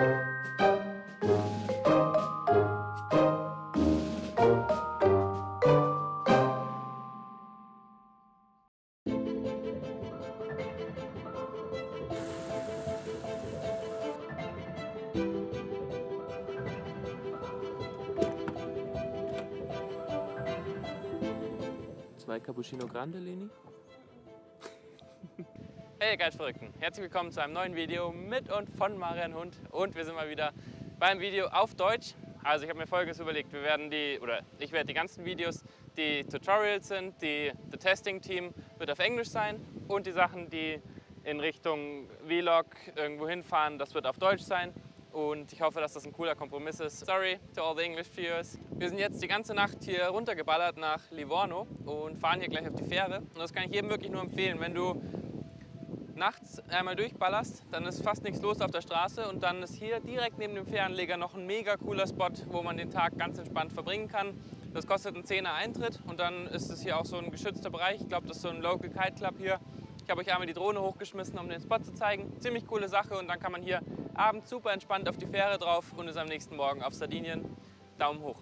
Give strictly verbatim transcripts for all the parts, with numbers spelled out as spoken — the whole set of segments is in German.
Zwei Cappuccino Grande, Leni. Hey Geistverrückten, herzlich willkommen zu einem neuen Video mit und von Marian Hund. Und wir sind mal wieder beim Video auf Deutsch. Also ich habe mir Folgendes überlegt, wir werden die, oder ich werde die ganzen Videos, die Tutorials sind, die The Testing Team wird auf Englisch sein und die Sachen, die in Richtung Vlog irgendwo hinfahren, das wird auf Deutsch sein. Und ich hoffe, dass das ein cooler Kompromiss ist. Sorry to all the English viewers. Wir sind jetzt die ganze Nacht hier runtergeballert nach Livorno und fahren hier gleich auf die Fähre. Und das kann ich jedem wirklich nur empfehlen. Wenn du nachts einmal durchballerst, dann ist fast nichts los auf der Straße und dann ist hier direkt neben dem Fährenleger noch ein mega cooler Spot, wo man den Tag ganz entspannt verbringen kann. Das kostet einen Zehner Eintritt und dann ist es hier auch so ein geschützter Bereich. Ich glaube, das ist so ein Local Kite Club hier. Ich habe euch einmal die Drohne hochgeschmissen, um den Spot zu zeigen. Ziemlich coole Sache und dann kann man hier abends super entspannt auf die Fähre drauf und ist am nächsten Morgen auf Sardinien. Daumen hoch!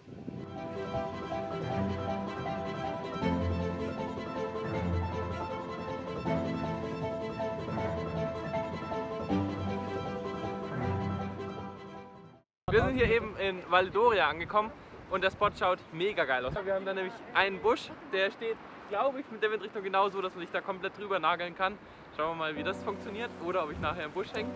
Wir sind hier eben in Valdoria angekommen und der Spot schaut mega geil aus. Wir haben da nämlich einen Busch, der steht, glaube ich, mit der Windrichtung genau so, dass man sich da komplett drüber nageln kann. Schauen wir mal, wie das funktioniert oder ob ich nachher im Busch hänge.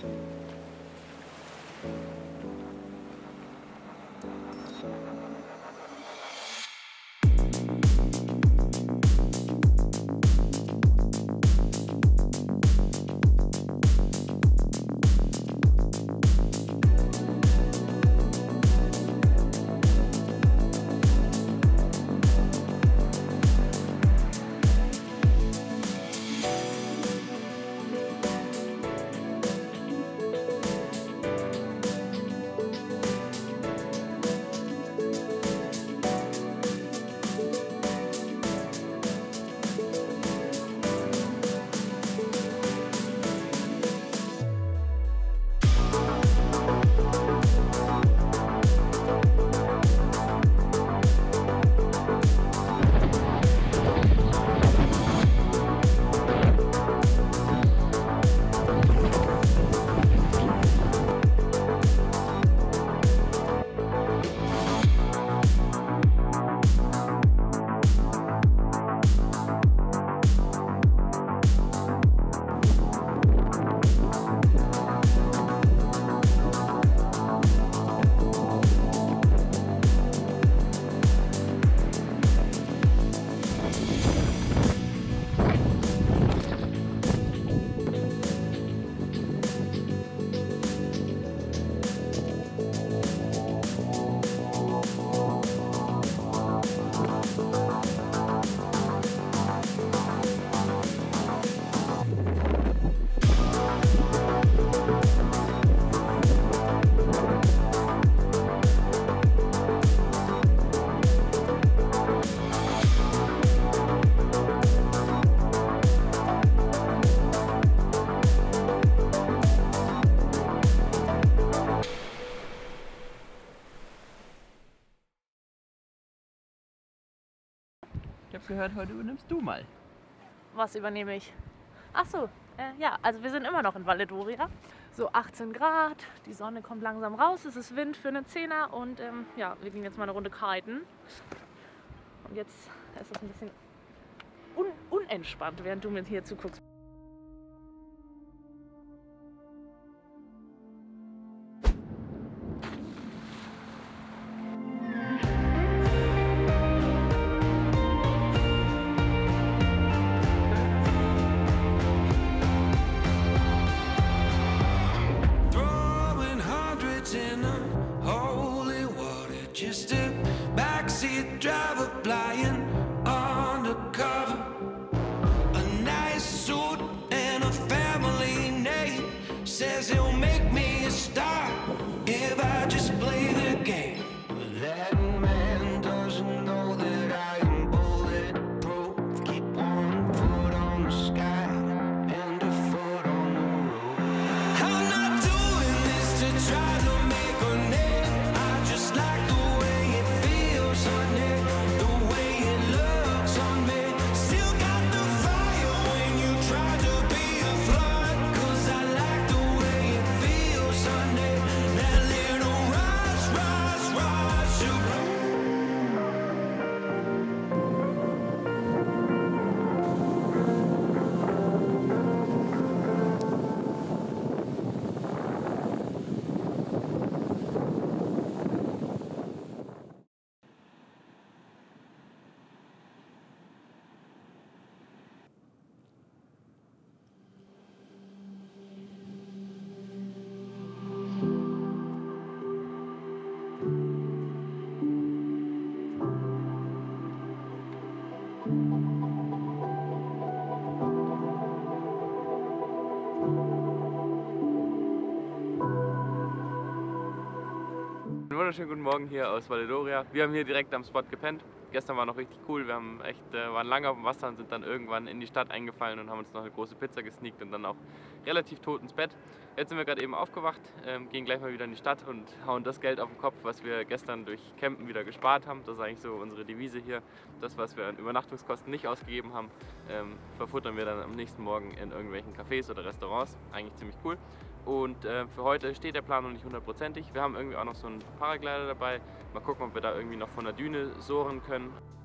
Ich habe gehört, heute übernimmst du mal. Was übernehme ich? Ach so, äh, ja, also wir sind immer noch in Valdoria. So achtzehn Grad, die Sonne kommt langsam raus, es ist Wind für einen Zehner und ähm, ja, wir gehen jetzt mal eine Runde kiten. Und jetzt ist es ein bisschen un unentspannt, während du mir hier zuguckst. Driver flying undercover, a nice suit and a family name, says he'll make me a star if I just play the game. But that man doesn't know that I am bulletproof. Keep one foot on the sky and a foot on the road. I'm not doing this to try to make a name. I just like the way it feels on it, the way it looks on me. Still got the fire when you try to be a flood, 'cause I like the way it feels on it. That little rush, rush, rush. You Einen wunderschönen guten Morgen hier aus Valledoria. Wir haben hier direkt am Spot gepennt. Gestern war noch richtig cool. Wir haben echt, äh, waren lange auf dem Wasser und sind dann irgendwann in die Stadt eingefallen und haben uns noch eine große Pizza gesneakt und dann auch relativ tot ins Bett. Jetzt sind wir gerade eben aufgewacht, ähm, gehen gleich mal wieder in die Stadt und hauen das Geld auf den Kopf, was wir gestern durch Campen wieder gespart haben. Das ist eigentlich so unsere Devise hier. Das, was wir an Übernachtungskosten nicht ausgegeben haben, ähm, verfuttern wir dann am nächsten Morgen in irgendwelchen Cafés oder Restaurants. Eigentlich ziemlich cool. Und äh, für heute steht der Plan noch nicht hundertprozentig. Wir haben irgendwie auch noch so einen Paraglider dabei. Mal gucken, ob wir da irgendwie noch von der Düne sohren können.